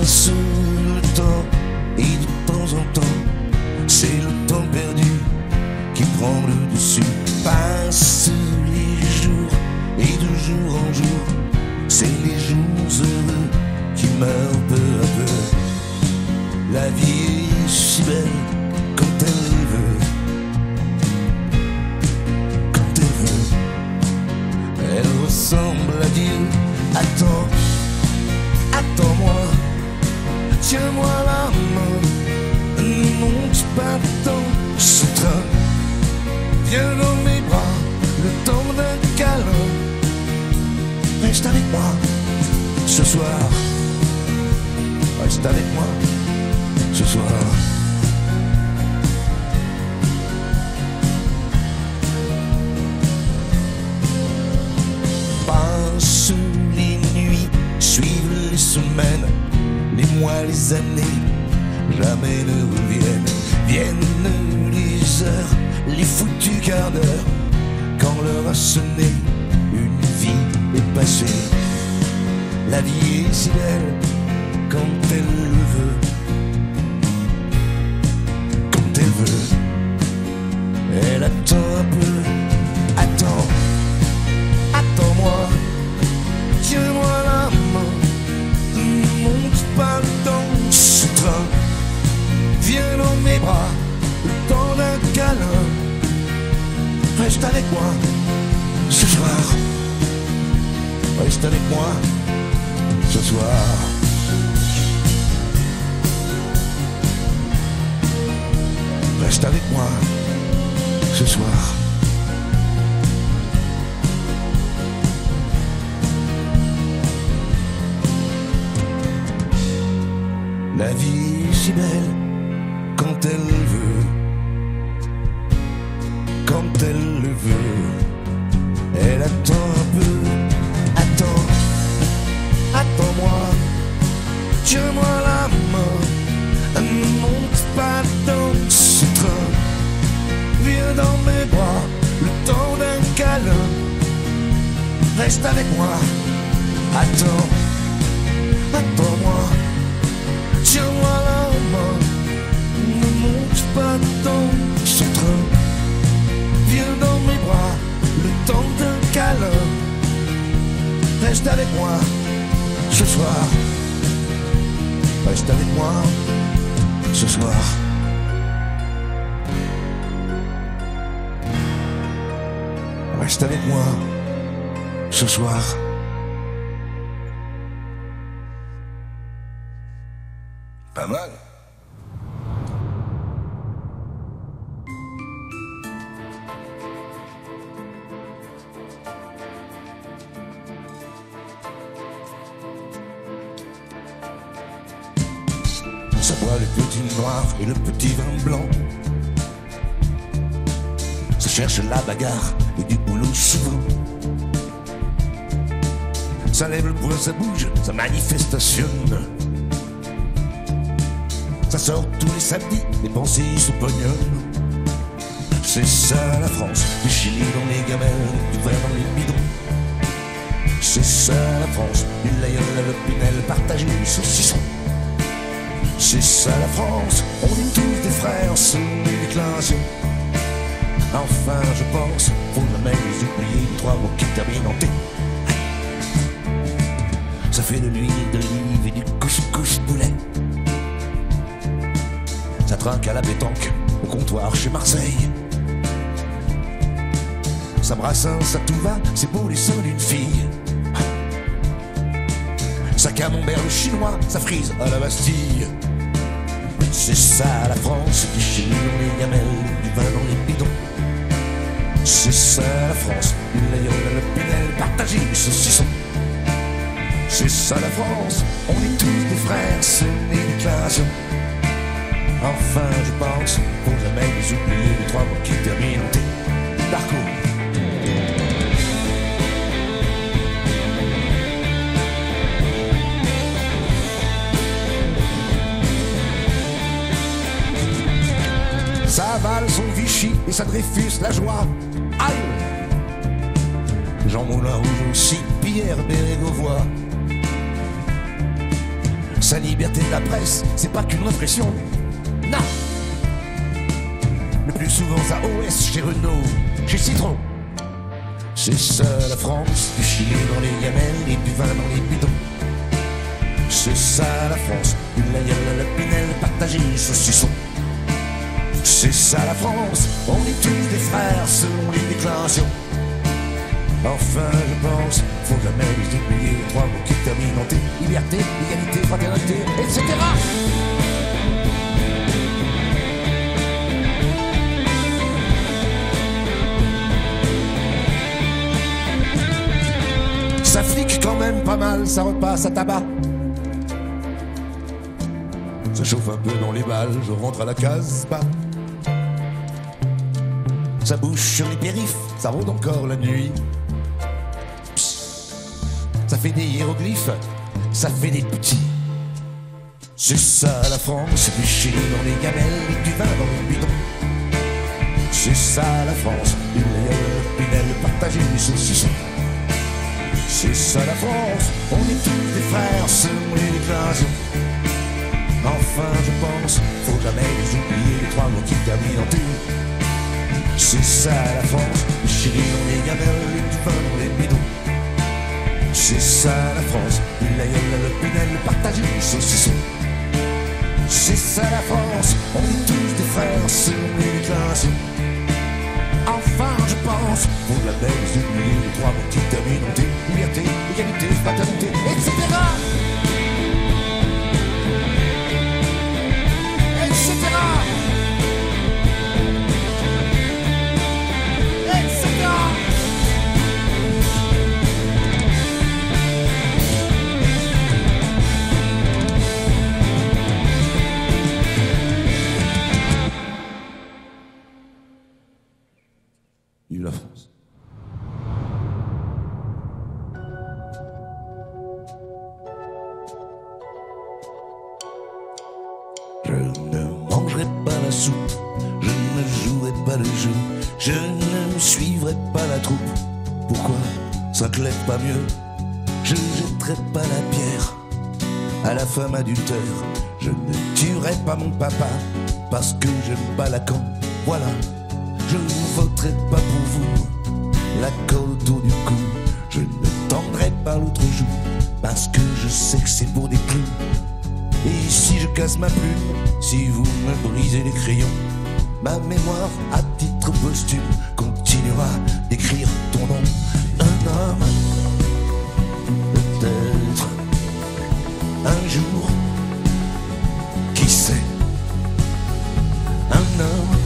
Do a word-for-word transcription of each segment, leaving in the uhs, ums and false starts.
passe le temps et de temps en temps, c'est le temps perdu qui prend le dessus. Passent les jours et de jour en jour, c'est les jours heureux qui meurent peu à peu. La vie est si belle quand elle veut, quand elle veut. Elle ressemble à Dieu. Attends, attends-moi, tiens-moi la main, ne monte pas dans ce train. Viens dans mes bras, le temps d'un câlin. Reste avec moi ce soir, reste avec moi ce soir. Passent les nuits, suivent les semaines, les mois, les années, jamais ne reviennent. Viennent les heures, les foutus quarts d'heure, quand l'heure a sonné, une vie est passée. La vie est si belle quand elle le veut, quand elle veut. Elle attend un peu, attends, attends-moi, tiens-moi la main, ne monte pas dans ce train. Viens dans mes bras, le temps d'un câlin. Reste avec moi ce soir, reste avec moi ce soir. Reste avec moi ce soir. La vie est si belle quand elle veut, quand elle le veut. Elle attend un peu, attends, attends-moi, tiens-moi la main, ne monte pas dans ce train. Viens dans mes bras, le temps d'un câlin. Reste avec moi, attends, attends-moi, tiens-moi la main, ne monte pas dans ce train. Viens dans mes bras, le temps d'un câlin. Reste avec moi ce soir, reste avec moi ce soir. Reste avec moi ce soir. Pas mal. Ça boit le petit noir et le petit vin blanc. Ça cherche la bagarre et du boulot souvent. Ça lève le poing, ça bouge, ça manifestationne. Ça sort tous les samedis, les pensées se pognonnent. C'est ça la France, du Chili dans les gamelles, du vin dans les bidons. C'est ça la France, du laïeul à l'opinel, partager du saucisson. C'est ça la France, on est tous des frères, c'est une déclaration. Enfin je pense, faut jamais les oublier, les trois mots qui terminent en T. Ça fait de l'huile d'olive et du couscous poulet. Ça trinque à la pétanque, au comptoir chez Marseille. Ça brassin, ça tout va, c'est beau les seins d'une fille. Ça camembert le chinois, ça frise à la Bastille. C'est ça la France, du Chili dans les gamelles, du vin dans les bidons. C'est ça la France, du laïeul à l'opinel, partager du saucisson. C'est ça la France, on est tous des frères, c'est une déclaration. Enfin je pense, faut jamais les oublier, les trois mots qui terminent en T. Darko. Ça avale son Vichy et ça Dreyfus la joie. Aïe! Jean Moulin Rouge aussi, Pierre Bérégovoy. Sa liberté de la presse, c'est pas qu'une répression. Non. Le plus souvent ça O S chez Renault, chez Citroën. C'est ça la France, du chili dans les gamelles et du vin dans les bidons. C'est ça la France, du layel à la pinelle partagé saucisson. C'est ça la France, on est tous des frères selon les déclarations. Enfin je pense, faut jamais les oublier, les trois mots qui terminent en T. Liberté, égalité, fraternité, et cetera. Ça flique quand même pas mal, ça repasse à tabac. Ça chauffe un peu dans les balles, je rentre à la case bas. Ça bouge sur les périphes, ça rôde encore la nuit. Ça fait des hiéroglyphes, ça fait des petits. C'est ça la France, du chili dans les gamelles et du vin dans les bidons. C'est ça la France, du lait, pinelle partagé des saucissons. C'est ça la France, on est tous des frères selon les déclarations. Enfin je pense, faut jamais les oublier, les trois mots qui terminent en T. C'est ça la France, du chili dans les gamelles et du vin dans les bidons. C'est ça la France, du lait à la pinelle partagé des saucissons. C'est ça la France, on est tous des frères selon les déclarations. Enfin je pense, faut jamais les oublier, les trois mots qui terminent en T. Liberté, égalité, fraternité, et cetera. Vive la France. Je ne mangerai pas la soupe, je ne jouerai pas le jeu, je ne suivrai pas la troupe. Pourquoi ça te lève pas mieux? Je jetterai pas la pierre à la femme adultère. Je ne tuerai pas mon papa parce que j'aime pas Lacan. Voilà. Je ne voterai pas pour vous, la colle autour du cou. Je ne tendrai pas l'autre joue, parce que je sais que c'est pour des clous. Et si je casse ma plume, si vous me brisez les crayons, ma mémoire à titre posthume continuera d'écrire ton nom. Un homme, peut-être, un jour, qui sait. Un homme,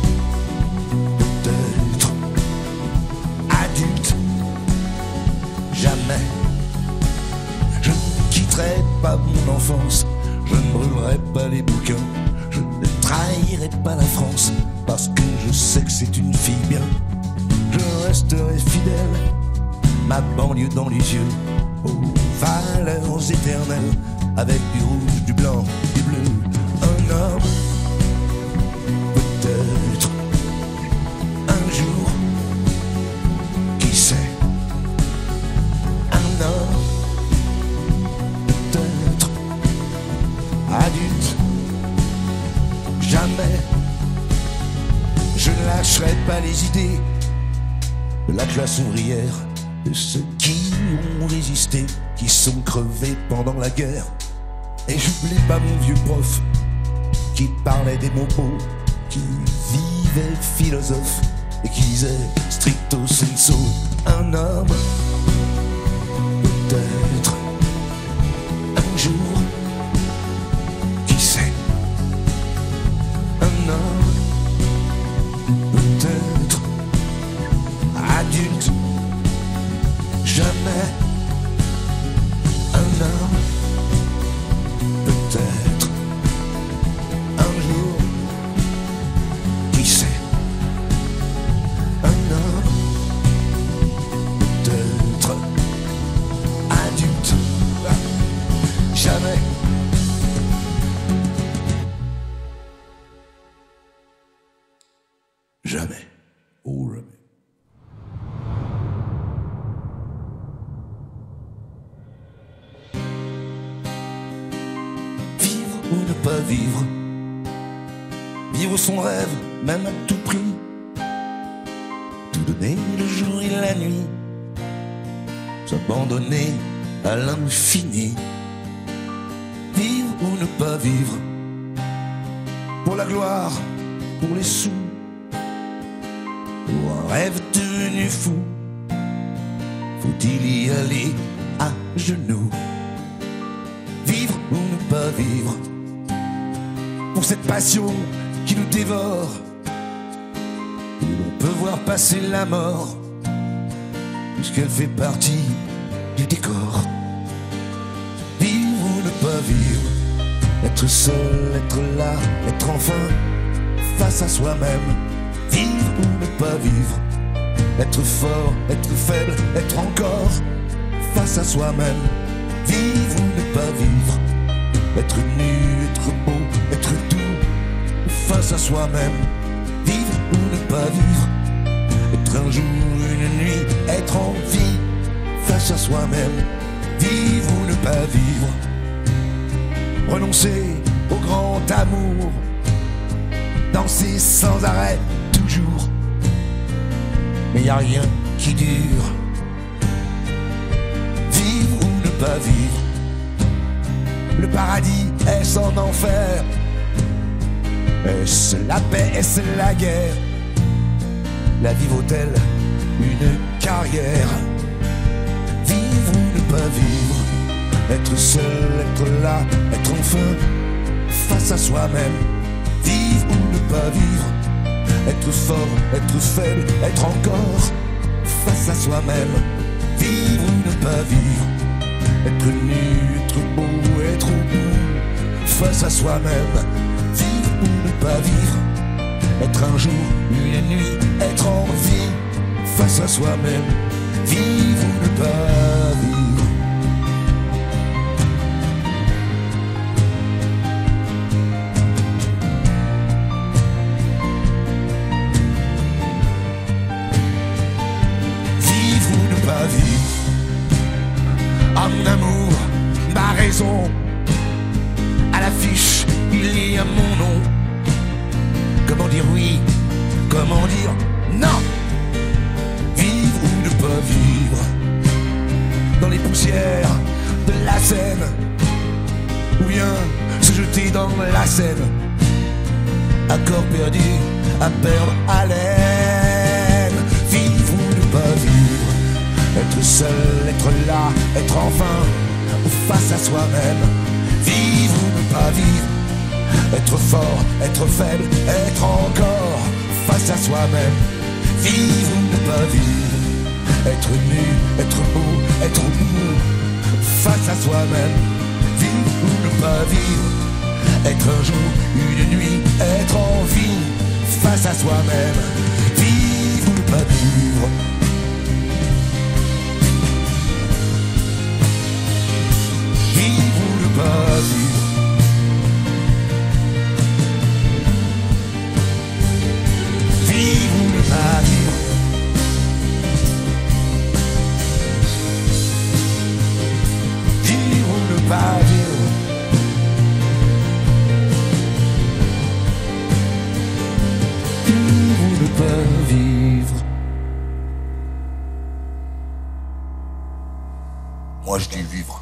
jamais. Je ne quitterai pas mon enfance, je ne brûlerai pas les bouquins, je ne trahirai pas la France, parce que je sais que c'est une fille bien. Je resterai fidèle, ma banlieue dans les yeux, aux valeurs éternelles, avec du rouge, du blanc, du bleu. Un homme, peut-être, un jour, qui sait. Peut-être adulte, jamais. Je ne lâcherai pas les idées de la classe ouvrière, de ceux qui ont résisté, qui sont crevés pendant la guerre. Et j'oublie pas mon vieux prof qui parlait des mots beaux, qui vivait philosophe et qui disait stricto sensu. Un homme, peut-être, un jour, qui sait. Un homme, peut-être, adulte, jamais. Un homme, peut-être, un jour, qui sait. Un homme, peut-être. pas vivre. Vivre son rêve, même à tout prix. Tout donner le jour et la nuit. S'abandonner à l'infini. Vivre ou ne pas vivre. Pour la gloire, pour les sous. Pour un rêve devenu fou. Faut-il y aller à genoux? Vivre ou ne pas vivre? Pour cette passion qui nous dévore, où l'on peut voir passer la mort, puisqu'elle fait partie du décor. Vivre ou ne pas vivre? Être seul, être là, être enfin face à soi-même. Vivre ou ne pas vivre? Être fort, être faible, être encore face à soi-même. Vivre ou ne pas vivre? Être nu, être beau, être tout face à soi-même. Vivre ou ne pas vivre? Être un jour, une nuit, être en vie face à soi-même. Vivre ou ne pas vivre? Renoncer au grand amour, danser sans arrêt toujours. Mais y a rien qui dure. Vivre ou ne pas vivre? Le paradis, est-ce en enfer? Est-ce la paix, est-ce la guerre? La vie vaut-elle une carrière? Vivre ou ne pas vivre? Être seul, être là, être enfin face à soi-même. Vivre ou ne pas vivre? Être fort, être faible, être encore face à soi-même. Vivre ou ne pas vivre? Être nu, être beau, être au bout face à soi-même. Vivre ou ne pas vivre? Être un jour, une nuit, être en vie face à soi-même. Vivre ou ne pas vivre? Ah mon amour, ma raison, à l'affiche il y a mon nom. Comment dire oui, comment dire non? Vivre ou ne pas vivre? Dans les poussières de la Seine, ou bien se jeter dans la Seine, à corps perdu, à perdre haleine. Vivre ou ne pas vivre? Être seul, être là, être enfin face à soi-même. Vivre ou ne pas vivre? Être fort, être faible, être encore face à soi-même. Vivre ou ne pas vivre? Être nu, être beau, être beau face à soi-même. Vivre ou ne pas vivre? Être un jour, une nuit, être en vie face à soi-même. Vivre ou ne pas vivre? Vivre ou ne pas vivre? Vivre ou ne pas vivre? Vivre ou ne pas vivre? Vivre ou ne pas vivre? Moi je dis vivre.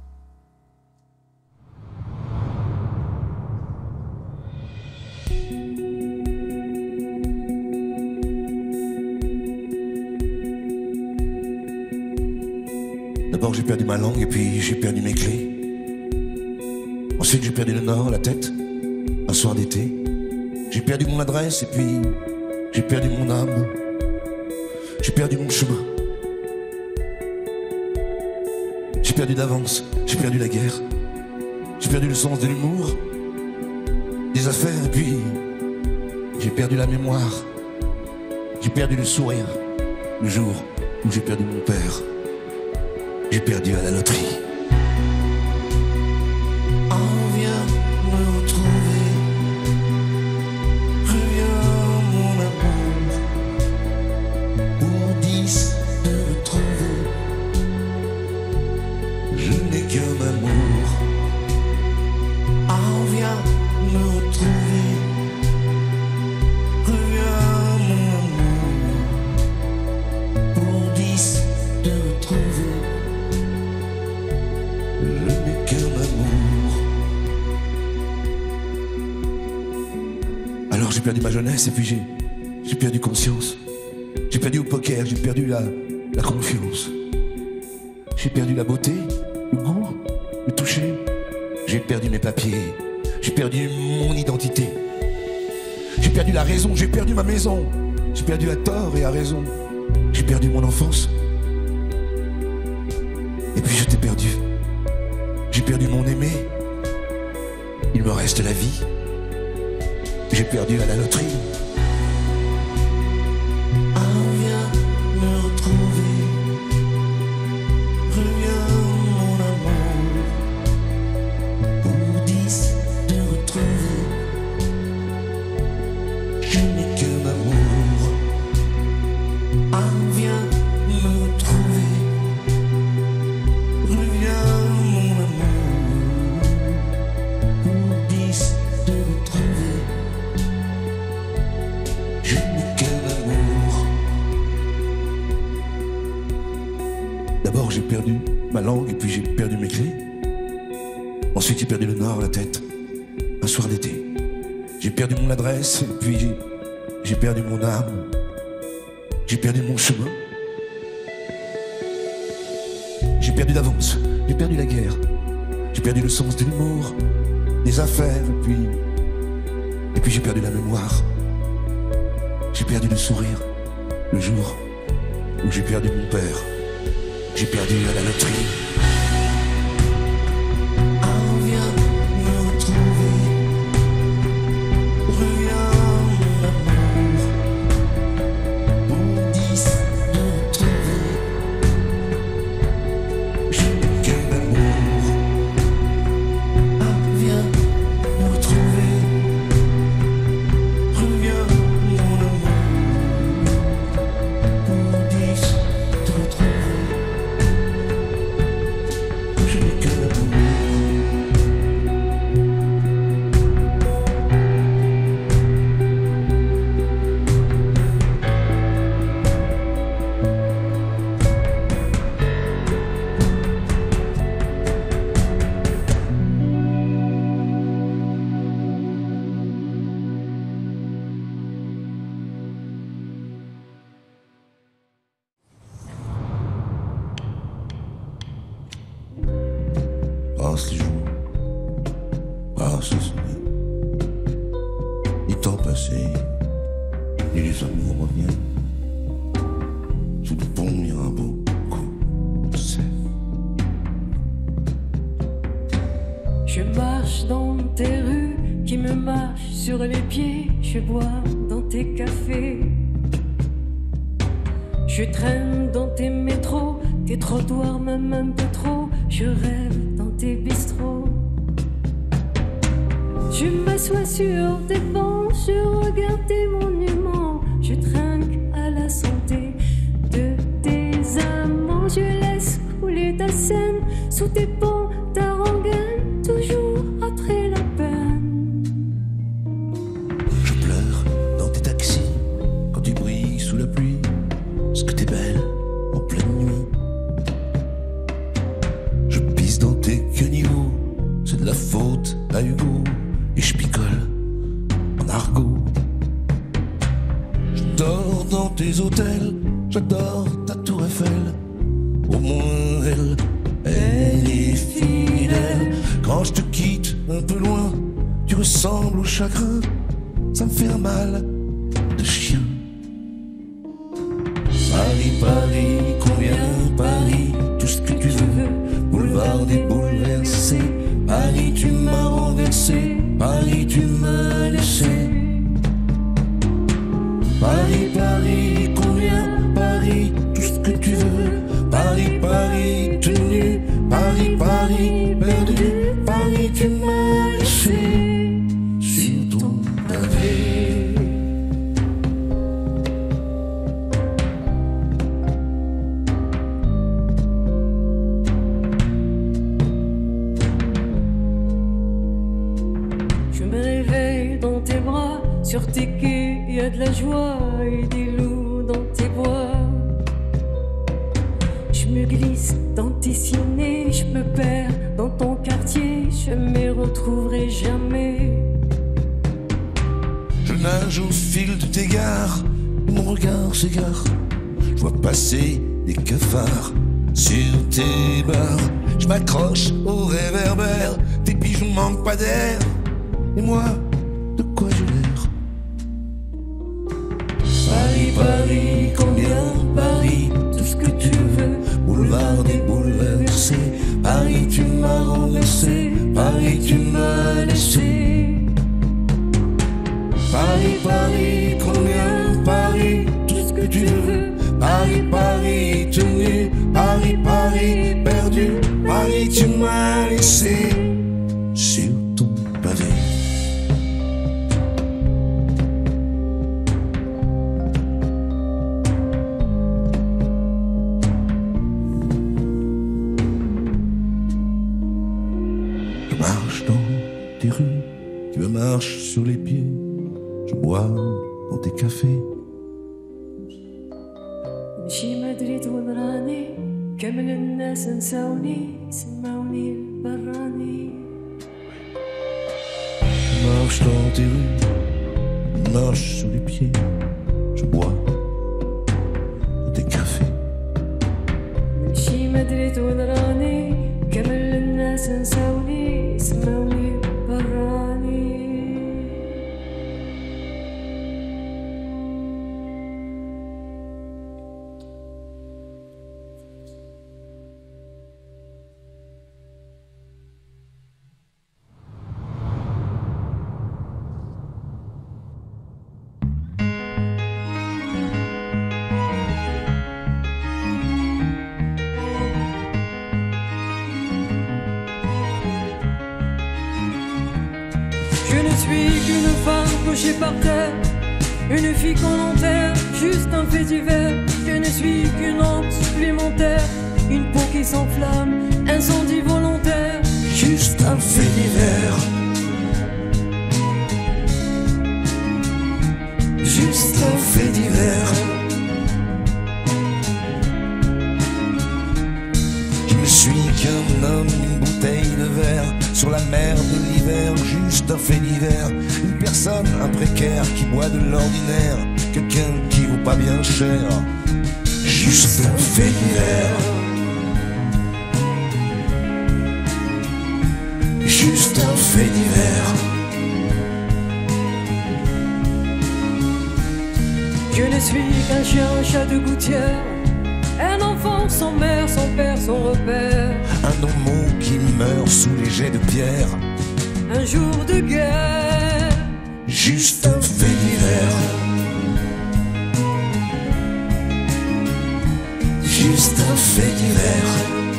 D'abord j'ai perdu ma langue et puis j'ai perdu mes clés. Ensuite j'ai perdu le nord, la tête, un soir d'été. J'ai perdu mon adresse et puis j'ai perdu mon âme. J'ai perdu mon chemin. J'ai perdu d'avance, j'ai perdu la guerre. J'ai perdu le sens de l'humour, des affaires et puis j'ai perdu la mémoire. J'ai perdu le sourire le jour où j'ai perdu mon père. J'ai perdu à la loterie. On vient me retrouver. Reviens mon amour. Pour dix de retrouver. Je n'ai qu'un amour. On vient j'ai perdu ma jeunesse et puis j'ai, j'ai perdu conscience. J'ai perdu au poker, j'ai perdu la, la confiance. J'ai perdu la beauté, le goût, le toucher. J'ai perdu mes papiers, j'ai perdu mon identité. J'ai perdu la raison, j'ai perdu ma maison. J'ai perdu à tort et à raison. J'ai perdu mon enfance. Et puis je t'ai perdu. J'ai perdu mon aimé. Il me reste la vie. J'ai perdu à la loterie. Ah, viens me retrouver. Reviens mon amour. Pour dix de retrouver. Je n'ai qu'un amour. Ah, viens me retrouver. Reviens mon amour. Pour dix de retrouver. Je n'ai qu'un amour. D'abord j'ai perdu ma langue et puis j'ai perdu mes clés. Ensuite j'ai perdu le nord, la tête. Un soir d'été. J'ai perdu mon adresse et puis j'ai, j'ai perdu mon âme. J'ai perdu mon chemin. J'ai perdu d'avance. J'ai perdu la guerre. J'ai perdu le sens de l'humour, des affaires et puis... Et puis j'ai perdu la mémoire. J'ai perdu le sourire, le jour où j'ai perdu mon père. J'ai perdu à la loterie. Ah, viens me retrouver. Reviens mon amour. Pour dix de retrouver. Je n'ai qu'un amour. Ah, viens me retrouver. Reviens mon amour. Pour dix de retrouver. Je n'ai qu'un amour. Passe les jours, passe les semaines. Les temps passés et les amours reviennent. Sous le pont, il y a un beau coup de sève. Je marche dans tes rues qui me marchent sur les pieds. Je bois dans tes cafés. Je traîne dans tes métros, tes trottoirs même un peu trop. Je rêve dans tes bistrots. Je m'assois sur tes bancs, je regarde tes monuments. Je trinque à la santé de tes amants. Je laisse couler ta scène sous tes ponts, ta rengaine, toujours après la peine. Je pleure dans tes taxis quand tu brilles sous la pluie. Parce que t'es belle en pleine nuit. Je pisse dans tes caniveaux, c'est de la faute à Hugo. Et je picole en argot. Je dors dans tes hôtels, j'adore ta tour Eiffel. Au moins elle, elle est fidèle. Quand je te quitte un peu loin, tu ressembles au chagrin. Ça me fait un mal de chien. Paris, Paris, combien Paris, tout ce que tu veux. Boulevard des bouleversés. Paris, tu m'as renversé. Paris, tu m'as laissé. Paris, Paris, combien Paris, tout ce que tu veux. Paris, Paris, tenu. Paris, Paris, perdu. Paris, tu m'as laissé sur ton pavé. Je me réveille dans tes bras, sur tes quais, il y a de la joie et des loups dans tes bois. Je me glisse dans tes ciné, je me perds dans ton quartier, je me retrouverai jamais. Je nage nage au fil de tes gares. Mon regard s'égare, je vois passer des cafards sur tes bars. Je m'accroche au réverbère, tes pigeons manquent pas d'air. Et moi, de quoi j'ai l'air? Paris, Paris, combien Paris, tout ce que tu veux. Boulevard des bouleversés, Paris tu m'as renversé, Paris tu m'as laissé. Paris, Paris, combien Paris, tout ce que tu veux. Paris, Paris, tenu, Paris, Paris, perdu, Paris tu m'as laissé sur ton pavé. Je marche dans tes rues, tu me marches sur les pieds. Je bois dans tes cafés. نمشي مدريد ونراني كامل الناس نساوني سماوني البراني. Je marche dans tes rues, je marche sur les pieds. Je bois dans tes cafés. نمشي مدريد ونراني كامل الناس نساوني سماوني البراني. Je ne suis qu'une femme couchée par terre, une fille qu'on enterre, juste un fait divers. Je ne suis qu'une honte supplémentaire, une peau qui s'enflamme, incendie volontaire. Juste un fait divers. Juste un fait divers. Je ne suis qu'un homme, une bouteille de verre sur la mer de l'hiver, juste un fait divers. Une personne, un précaire qui boit de l'ordinaire, quelqu'un qui vaut pas bien cher. Juste un fait divers. Juste un fait divers. Je ne suis qu'un chien, un chat de gouttière, un enfant sans mère, sans père, sans repère. Un homo qui meurt sous les jets de pierre. Un jour de guerre. Juste un fait divers. Juste un fait divers.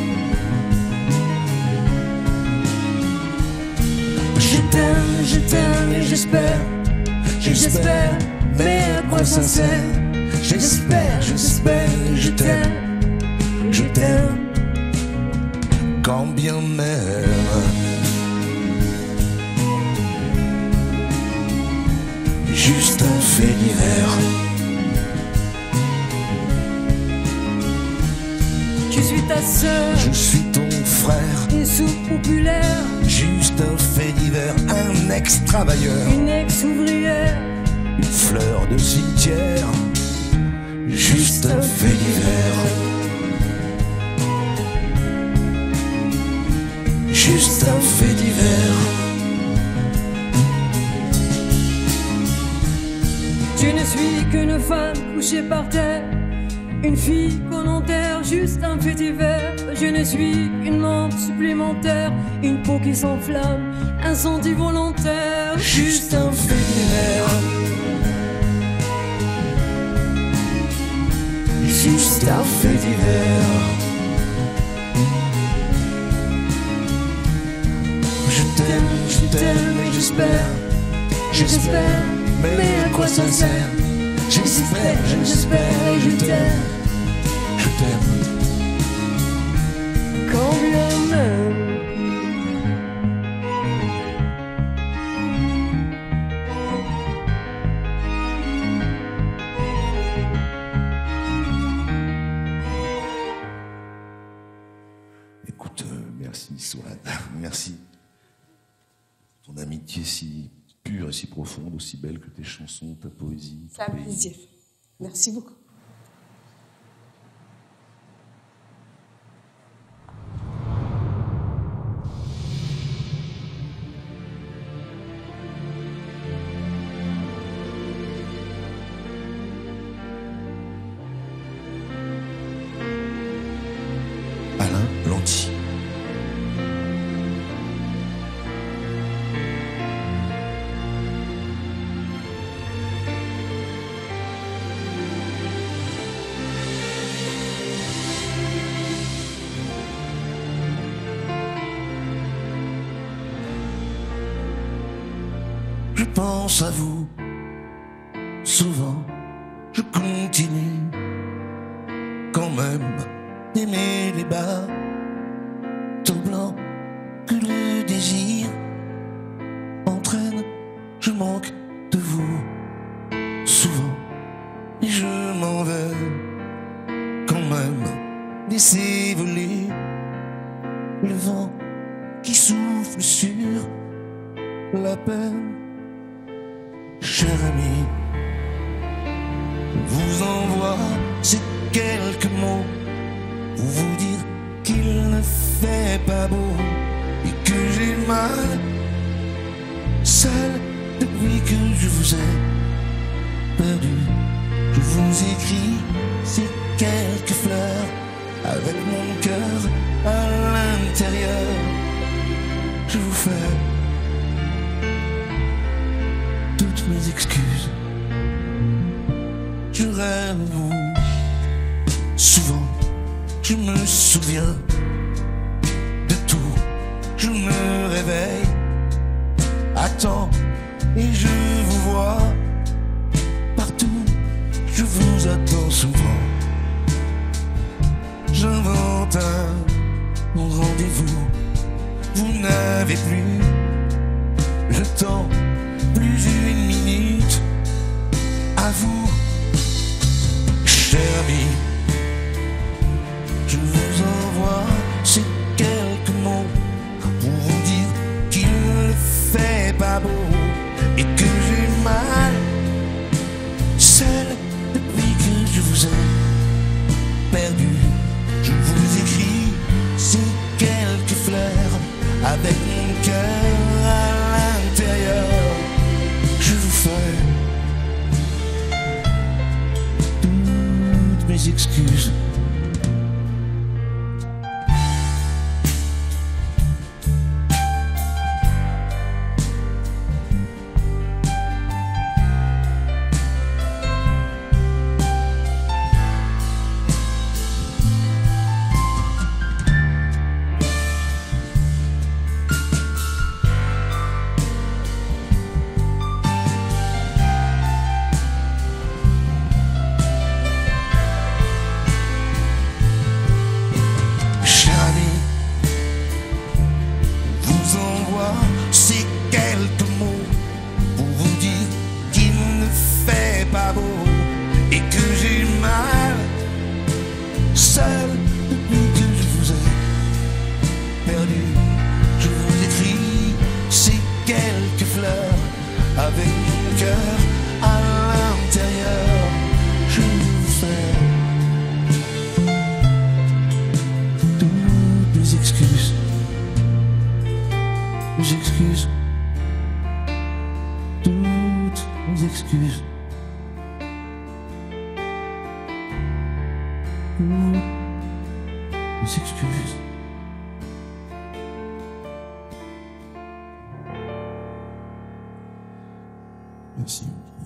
Je t'aime, je t'aime et j'espère, j'espère, mais à quoi ça sert? J'espère, j'espère, je t'aime, je t'aime, quand bien même. Juste un fait divers. Je suis ta sœur, Je suis ton frère. une soupe populaire, Juste un fait divers, un ex-travailleur, une ex-ouvrière. une fleur de cimetière. Juste un fait divers. Juste un fait divers. Je ne suis qu'une femme couchée par terre, une fille qu'on enterre, juste un fait divers. Je ne suis qu'une lampe supplémentaire, une peau qui s'enflamme, incendie volontaire. Juste un fait divers. Juste un fait divers. Je t'aime, je t'aime et j'espère, j'espère, mais à quoi ça sert? J'espère, j'espère et je t'aime, je t'aime. Quand bien même. Écoute, euh, merci Souad, merci. Ton amitié si pure et si profonde, aussi belle que tes chansons, ta poésie. C'est un plaisir. Merci beaucoup. Alain Lanty. Je pense à vous, souvent je continue quand même d'aimer les bas tout blanc que le désir entraîne. Je manque de vous souvent et je m'en veux quand même. Laissez voler le vent qui souffle sur la peine. Cher ami, je vous envoie ces quelques mots pour vous dire qu'il ne fait pas beau et que j'ai mal seul depuis que je vous ai perdu. Je vous écris ces quelques fleurs avec mon cœur à l'intérieur. Je vous fais toutes mes excuses. Je rêve de vous. Souvent, je me souviens de tout. Je me réveille à temps et je vous vois partout. Je vous attends souvent. J'invente un rendez-vous. Vous n'avez plus le temps, plus une minute à vous, cher ami. Je vous envoie ces quelques mots pour vous dire qu'il ne fait pas beau et que j'ai mal seul depuis que je vous ai perdu. Je vous écris ces quelques fleurs avec mon cœur à l'intérieur. Je vous fais toutes mes excuses. Ces quelques mots pour vous dire qu'il ne fait pas beau et que j'ai mal seul depuis que je vous ai perdu. Je vous écris ces quelques fleurs avec mon cœur à l'intérieur. Je vous fais toutes mes excuses. Mes excuses, toutes mes excuses, toutes mes excuses. Merci.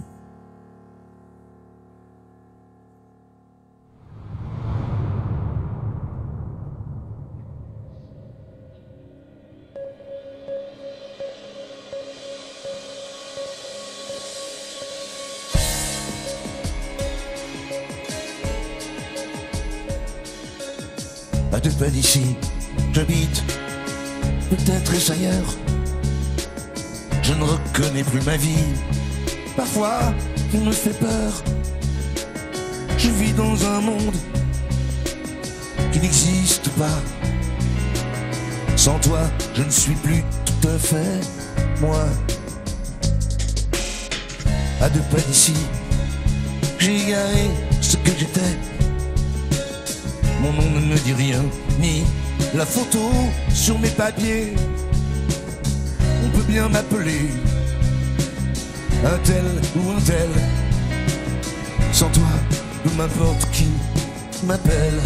À deux pas d'ici, j'habite, peut-être est-ce ailleurs. Je ne reconnais plus ma vie, parfois il me fait peur. Je vis dans un monde qui n'existe pas. Sans toi, je ne suis plus tout à fait moi. À deux pas d'ici, j'ai égaré ce que j'étais. Mon nom ne me dit rien, ni la photo sur mes papiers. On peut bien m'appeler un tel ou un tel. Sans toi, peu m'importe qui m'appelle.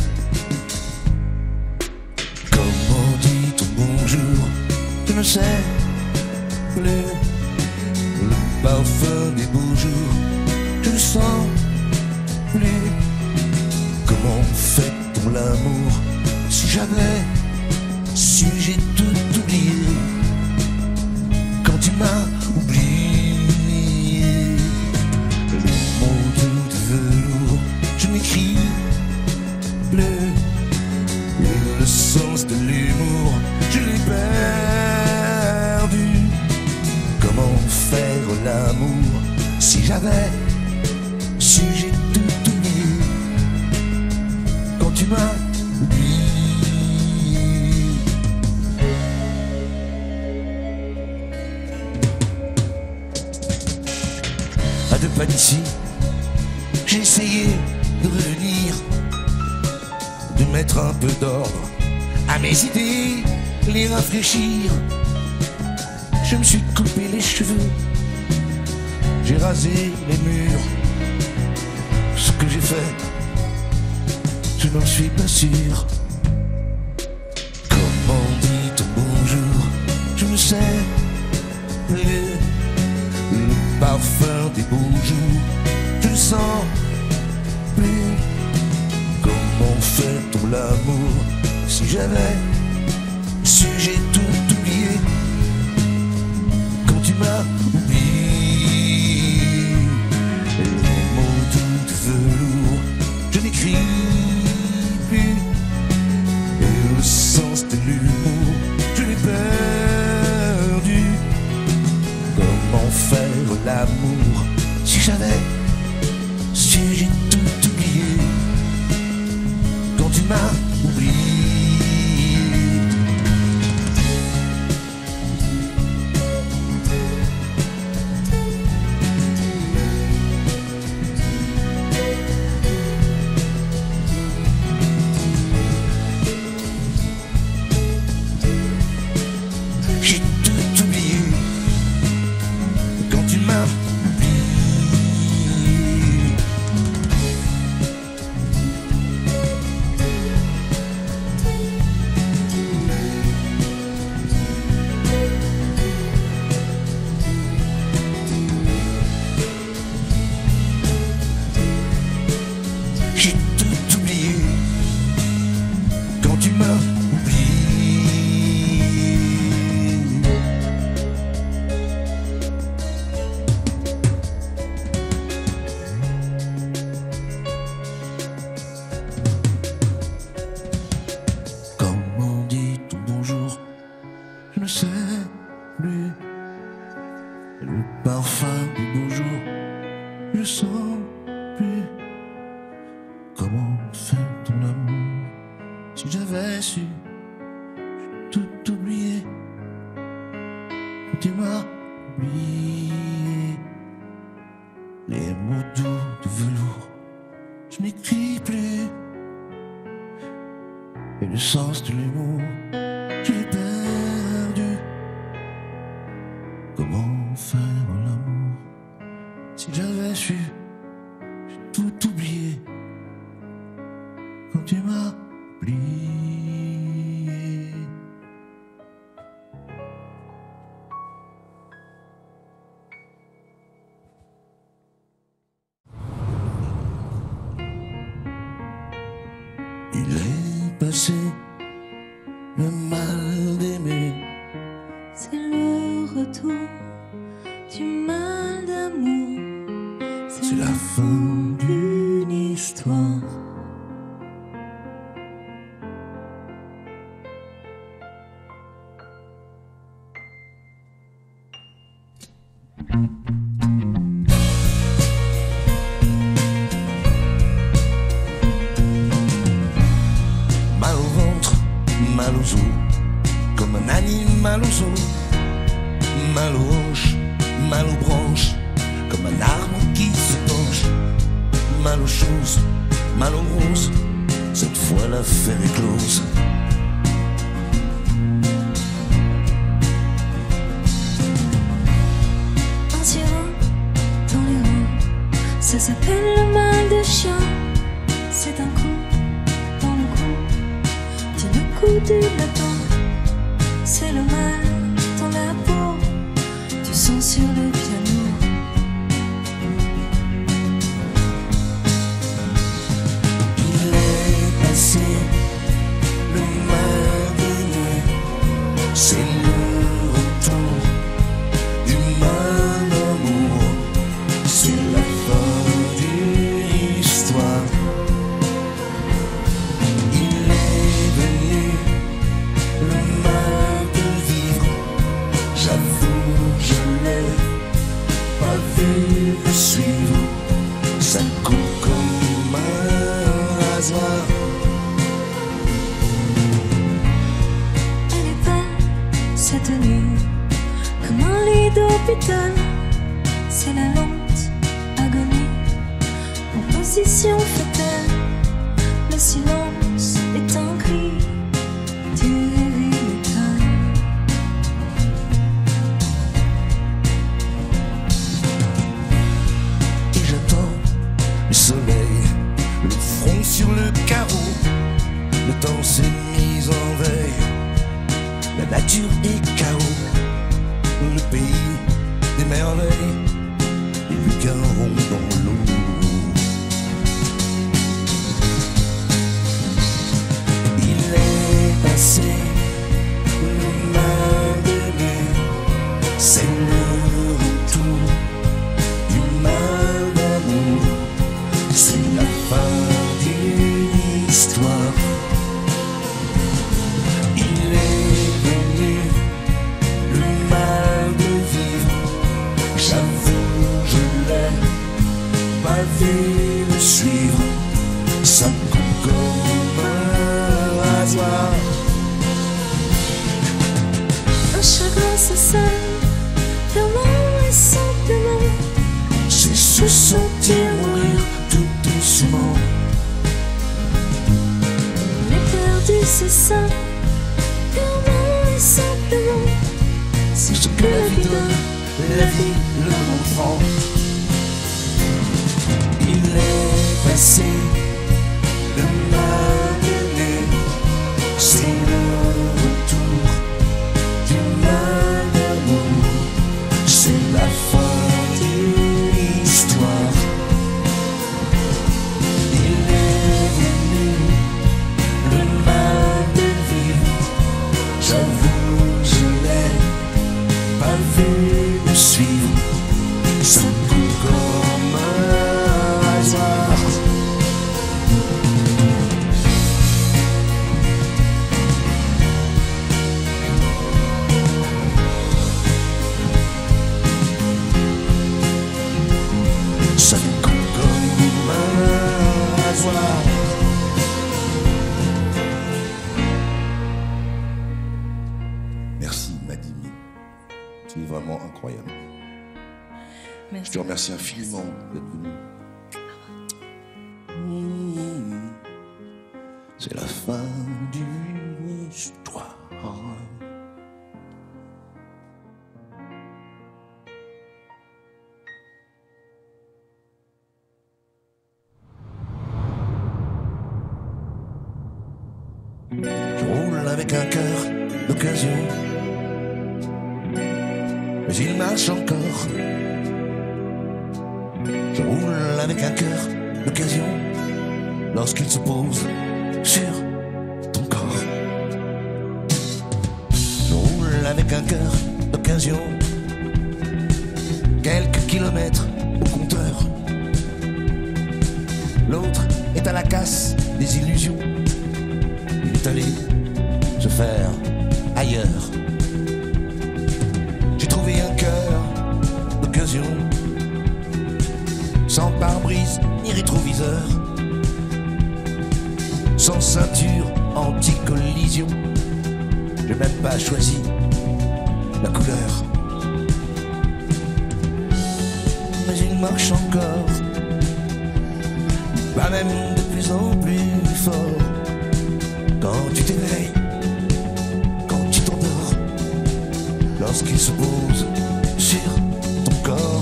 Comment dit-on bonjour? Je ne sais plus. Le parfum des beaux jours, je le sens plus. Comment fait-on l'amour? Si j'avais su, j'ai tout oublié. Quand tu m'as oublié, les mots doux de velours, je n'écris plus. Et le sens de l'humour, je l'ai perdu. Comment faire l'amour? Si j'avais su, j'ai tout oublié. Quand tu m'as oublié. À deux pas d'ici, j'ai essayé de revenir, de mettre un peu d'ordre à mes idées, les rafraîchir. Je me suis coupé les cheveux, j'ai rasé les murs. Ce que j'ai fait, je n'en suis pas sûr. Comment dit-on bonjour? Je ne sais plus. Le parfum des beaux jours, je le sens plus. Comment fait-on l'amour? Si j'avais su, j'ai tout oublié. Quand tu m'as oublié, les mots doux de velours, je n'écris plus. Et le sens de l'humour, je l'ai perdu. Comment faire l'amour? Si j'avais su, j'ai tout oublié. Quand tu m'as oublié. J'ai tout oublié. Quand tu m'as oublié. J'ai tout oublié. Quand tu m'as oublié. Comment dit-on bonjour? Je ne sais plus. Le parfum des beaux jours, je sens plus. Comment fait-on l'amour? Si j'avais su, j'ai tout oublié. Quand tu m'as oublié, les mots doux de velours, je n'écris plus. Et le sens de l'humour, je l'ai perdu. Comment faire l'amour? Si j'avais su, j'ai tout oublié. Quand tu m'as oublié. Il est passé le mal d'aimer. C'est le retour du mal d'amour. C'est la fin d'une histoire. Mal au ventre, mal aux os, comme un animal aux os. Mal aux hanches, mal aux branches, comme un arbre qui se penche. Mal aux choses, mal aux roses, cette fois l'affaire est close. Un tyran dans les rues, ça s'appelle le mal de chien. C'est un coup dans le cou, dit le coup du lapin. C'est le mal dans la peau, du sang sur le piano. Il est passé le mal venu, c'est le retour du mal d'amour, c'est la fin d'une histoire. Il est venu le mal de vivre, j'avoue je l'ai pas vu me suivre, ça coupe comme un rasoir. Elle est belle, cette nuit, comme un lit d'hôpital. C'est la lente agonie, en position fatale. Le silence est un cri du heavy metal. Et j'attends le soleil, le front sur le carreau. Le temps s'est mis en veille, la nature est chaos. Le pays des merveilles, et plus qu'un rond dans l'eau. Il est passé le mal de nuit, c'est le retour du mal d'amour, c'est la fin d'une histoire. Il est venu le mal de vivre, j'avoue je l'ai pas vu me suivre, ça coupe comme un rasoir. Un chagrin se sème, purement et simplement. C'est se sentir mourir tout doucement. On est perdu, c'est ça, purement et simplement. C'est ce que la vie donne, la vie le comprend. Il est passé le mal venu, c'est le retour du mal d'amour, c'est la fin d'une histoire. Il est venu le mal de vivre, j'avoue je l'ai pas vu me suivre, ça coupe comme un hasard. Ça coupe comme un rasoir. Merci Madimi, tu es vraiment incroyable. Je Merci. te remercie infiniment d'être venu. Mmh. C'est la fin d'une histoire. Je roule avec un cœur d'occasion, mais il marche encore. Je roule avec un cœur d'occasion lorsqu'il se pose sur ton corps. Je roule avec un cœur d'occasion, quelques kilomètres au compteur. L'autre est à la casse des illusions, il est allé se faire ailleurs. J'ai trouvé un cœur d'occasion, sans pare-brise ni rétroviseur, sans ceinture anti-collision. J'ai même pas choisi la couleur. mais il marche encore. Pas même de plus en plus fort. Quand tu t'éveilles, quand tu t'endors, lorsqu'il se pose sur ton corps.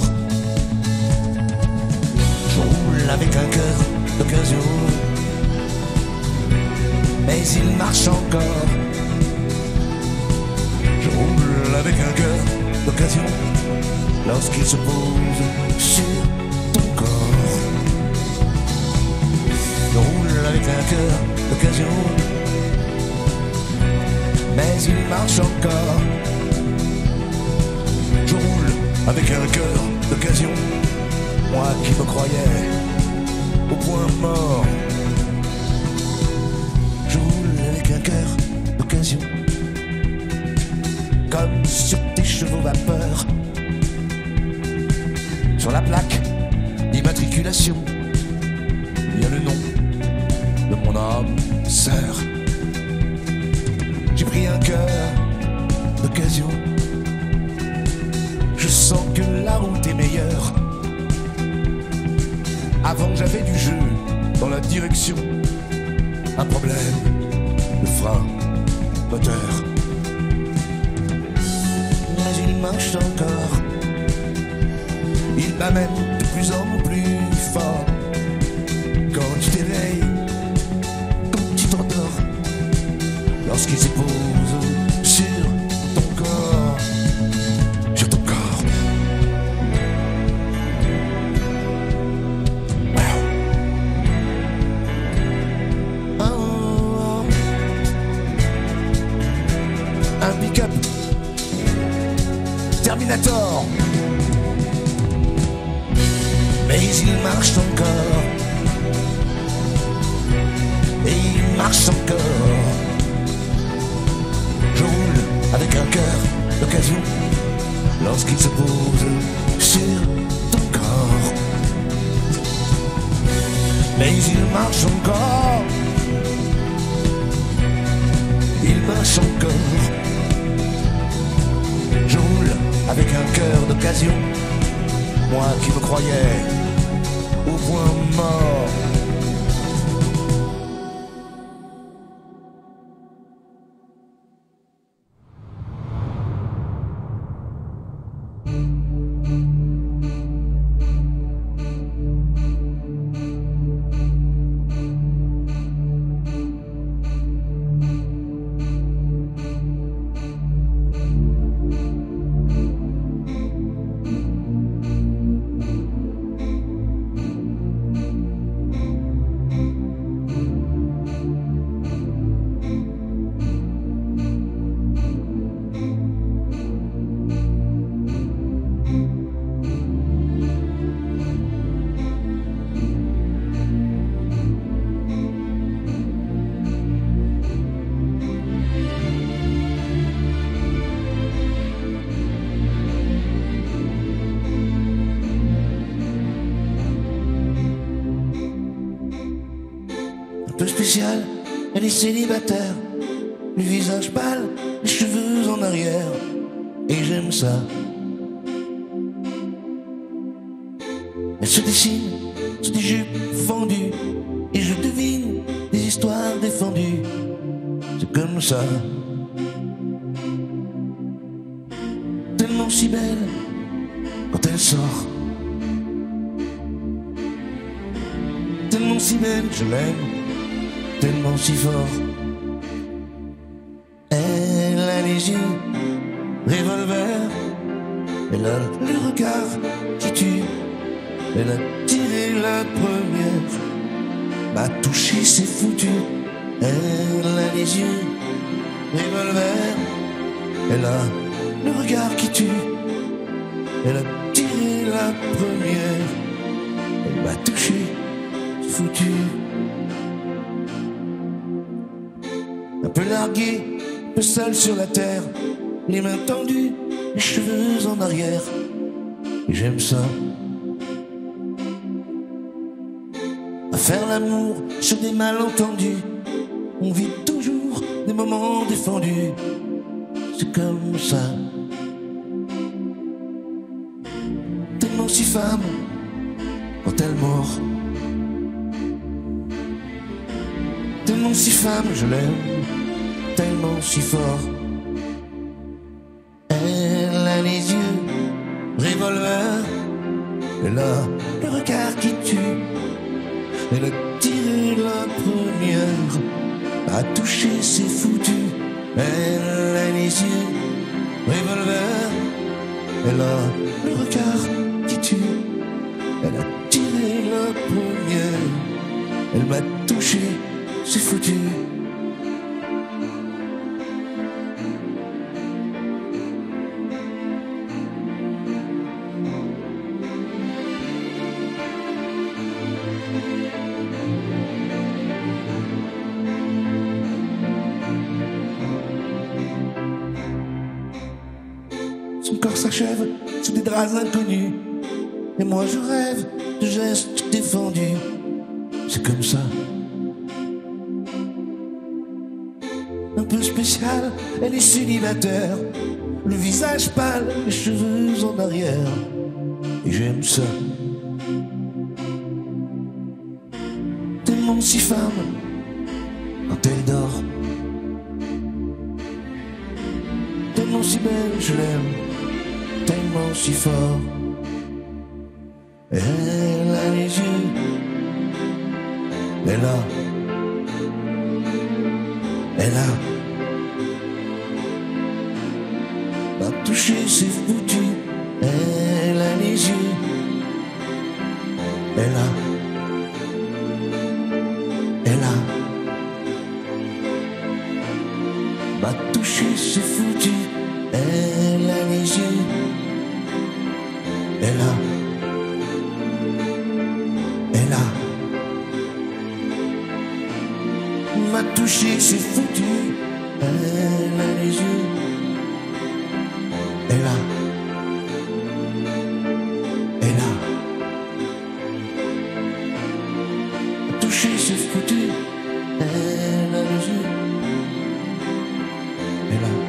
Je roule avec un cœur d'occasion, mais il marche encore. Je roule avec un cœur d'occasion, lorsqu'il se pose sur ton corps. Je roule avec un cœur d'occasion, mais il marche encore. Je roule avec un cœur d'occasion, moi qui me croyais au point mort. Je roule avec un cœur d'occasion, comme sur tes chevaux vapeur. Sur la plaque d'immatriculation, il y a le nom de mon âme sœur. J'ai pris un cœur d'occasion, je sens que la route est meilleure. Avant j'avais du jeu dans la direction, un problème de frein moteur. Mais il marche encore, il m'amène de plus en plus fort. Quand tu t'éveilles, quand tu t'endors, lorsqu'il se pose sur ton corps, sur ton corps. Wow. Oh, oh. Un pick-up Terminator, mais il marche encore, et il marche encore. Je roule avec un cœur d'occasion, lorsqu'il se pose sur ton corps. Mais il marche encore, il marche encore. Je roule avec un cœur d'occasion, moi qui me croyais au point mort. Un peu spécial, elle est célibataire, le visage pâle, les cheveux en arrière, et j'aime ça. Elle se dessine sous des jupes fendues, et je devine des histoires défendues. C'est comme ça. Tellement si belle quand elle sort, tellement si belle, je l'aime, tellement si fort. Elle a les yeux revolver, elle a le regard qui tue. Elle a tiré la première, m'a touché, c'est foutu. Elle a les yeux revolver, elle a le regard qui tue. Elle a tiré la première, elle m'a touché, c'est foutu. Un peu largué, un peu seul sur la terre, les mains tendues, les cheveux en arrière, et j'aime ça. À faire l'amour sur des malentendus, on vit toujours des moments défendus, c'est comme ça. Tellement si femme quand elle mord. Tellement si femme, je l'aime, tellement si fort. Elle a les yeux revolver, elle a le regard qui tue. Elle a tiré la première, a touché, c'est foutu. Elle a les yeux revolver, elle a le regard qui tue. Elle a tiré la première, elle m'a touché, c'est foutu. Son corps s'achève sous des draps inconnus. Et moi je rêve de gestes défendus. C'est comme ça. Un peu spécial, elle est célibataire. Le visage pâle, les cheveux en arrière. Et j'aime ça. Tellement si femme quand elle dort. Tellement si belle, je l'aime. Tellement si fort. Elle a les yeux, elle a, elle a, m'a touché, c'est foutu. Elle a les yeux, elle a, elle a, m'a touché, c'est foutu. Elle a les yeux, elle a. M'a touché, c'est foutu. Elle a les yeux. Elle a. Elle a. M'a touché, c'est foutu. Elle a les yeux. Elle a.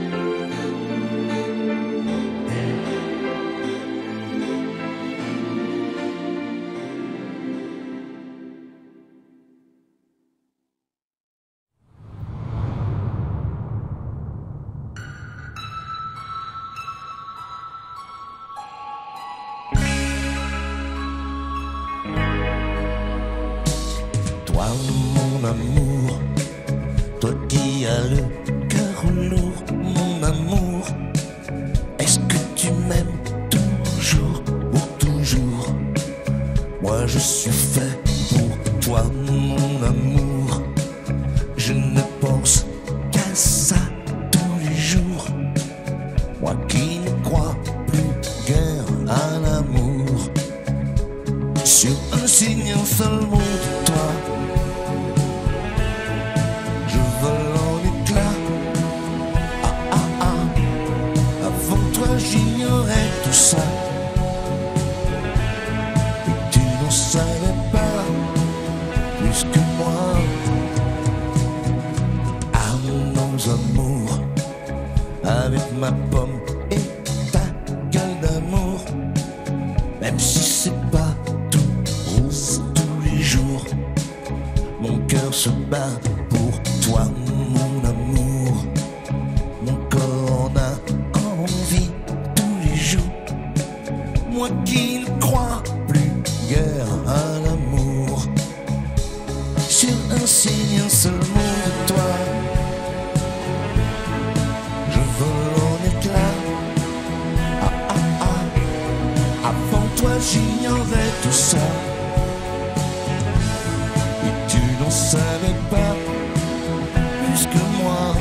Toi, mon amour, toi qui as le cœur lourd, mon amour, est-ce que tu m'aimes toujours, pour toujours? Moi je suis fait pour toi, mon amour, je ne pense qu'à ça tous les jours. Moi qui ne crois plus guère à l'amour, sur un signe, un seul mot de toi, je vole en éclats. Ah ah ah, avant toi j'ignorais tout ça. Et tu n'en savais pas plus que moi. Ah nos amours, avec ma pomme et ta gueule d'amour, même si c'est pas tous les jours, mon cœur se bat pour toi, mon amour. Mon corps en a envie tous les jours. Moi qui ne crois plus guère à l'amour, sur un signe, un seul mot de toi, je vole en éclats. Ah ah ah, avant toi j'ignorais tout ça. Et tu n'en savais pas plus que moi.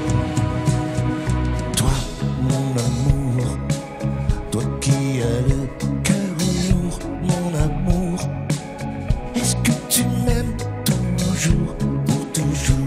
Toi, mon amour, toi qui as le cœur lourd, mon amour, est-ce que tu m'aimes toujours, pour toujours?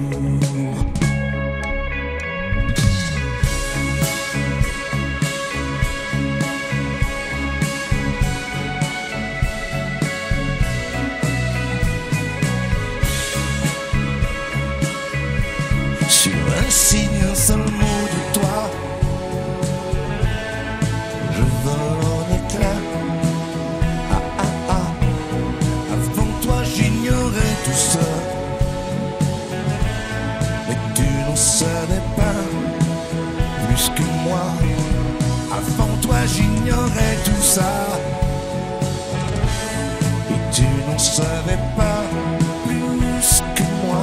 plus que moi. Avant toi j'ignorais tout ça. Et tu n'en savais pas plus que moi.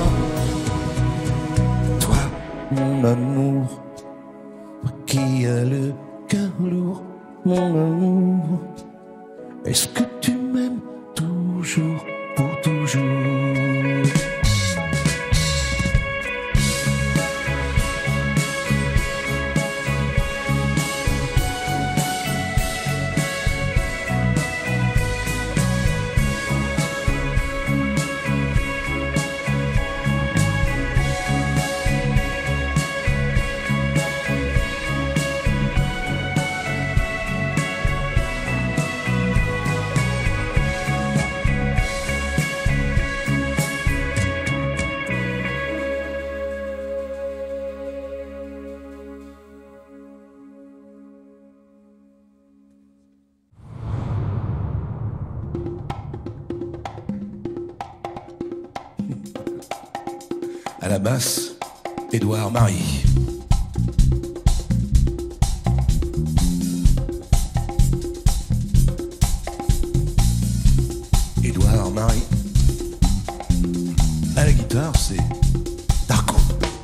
Toi, mon amour, qui a le cœur lourd, mon amour, est-ce que tu m'aimes toujours, pour toujours? À la basse, Édouard Marie. Édouard Marie. À la guitare, c'est Darko.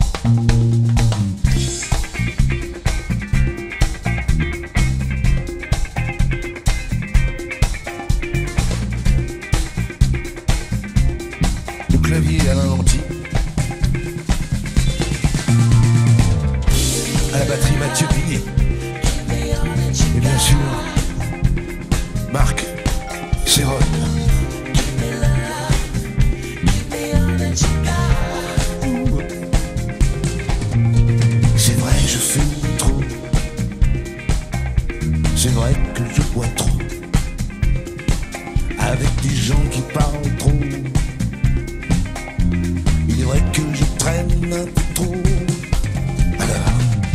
Le clavier Alain Lanty. À la batterie Mathieu Pigny. Et bien sûr, Marc Serron. C'est vrai, je fume trop. C'est vrai que je bois trop. Avec des gens qui parlent trop. Il est vrai que je traîne un peu trop. Alors,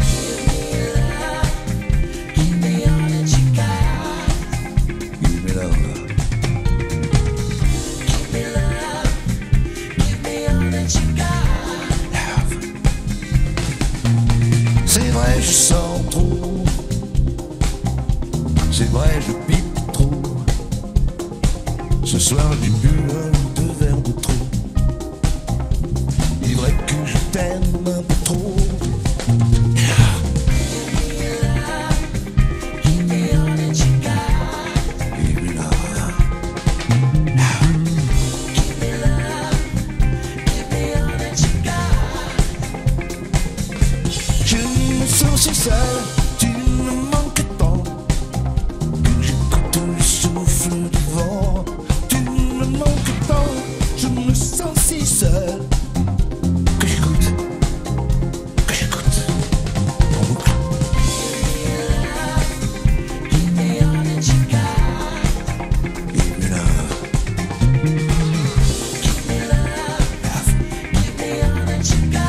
c'est vrai, je sors trop. C'est vrai, je pipe trop. Ce soir, j'ai bu un deux verres de trop. Il est vrai que je t'aime un peu trop. Je me sens si seul, tu me manques tant. Que j'écoute le souffle du vent. Tu me manques tant, je me sens si seul. Que j'écoute, que j'écoute en boucle. Give me all that you got. Give me love. Give me love. Give me all that you got.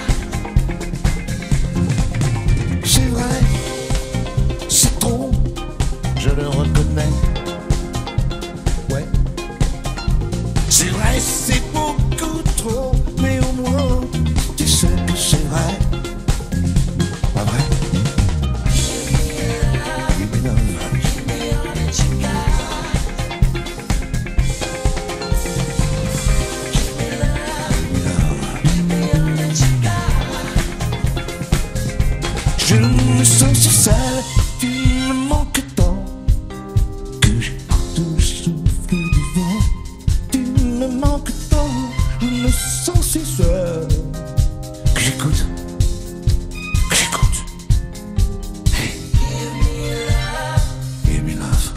C'est vrai, c'est trop, je le reconnais. Ouais. C'est vrai, c'est beaucoup trop, mais au moins, tu sais que c'est vrai. Pas vrai? Give me love. Give me all that you got. Give me love. Give me all that you got. Je me sens si seul, tu me manques tant. Que j'écoute le souffle du vent. Tu me manques tant, je me sens si seul. Que j'écoute, que j'écoute. Hey. Give me love. Give me love.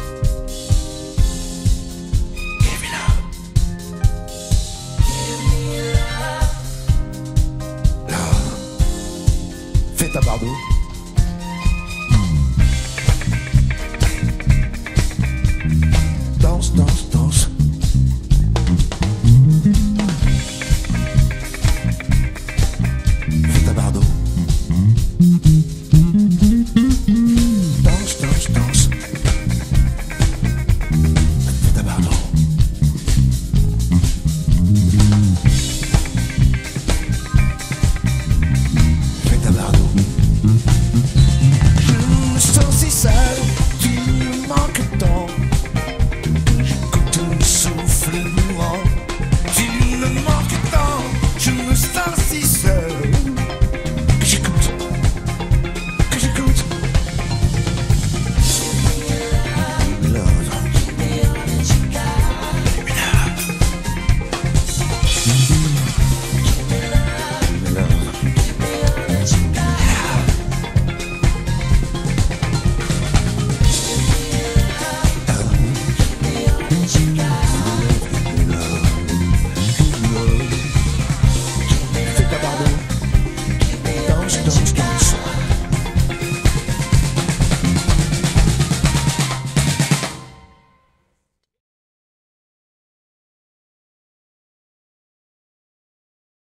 Give me love. Give me love. Love. Fais ta bardo.